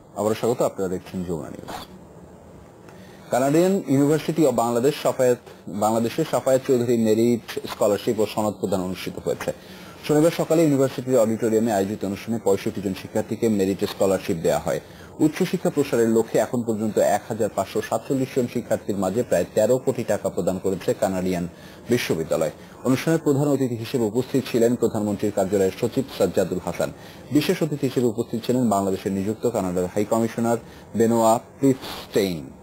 আবারও স্বাগত, আপনারা দেখছেন Jamuna news. Canadian university of বাংলাদেশের সাফায়েত চৌধুরী মেরিট স্কলারশিপ ও সনদ প্রদান অনুষ্ঠিত হয়েছে। শনিবার সকালে ইউনিভার্সিটির অডিটোরিয়ামে আয়োজিত অনুষ্ঠানে ৬৫ জন শিক্ষার্থীকে মেরিট স্কলারশিপ দেওয়া হয়। উচ্চশিক্ষা প্রসারের লক্ষ্যে এখন পর্যন্ত ১,৫৪৭ জন শিক্ষার্থীর মাঝে প্রায় ১৩ কোটি টাকা প্রদান করেছে কানাডিয়ান বিশ্ববিদ্যালয়। অনুষ্ঠানের প্রধান অতিথি হিসেবে উপস্থিত ছিলেন প্রধানমন্ত্রীর কার্যালয়ের সচিব সাজ্জাদুল হাসান। বিশেষ অতিথি হিসেবে উপস্থিত ছিলেন বাংলাদেশে নিযুক্ত কানাডার হাই কমিশনার বেনোয়া প্রিফস্টেইন।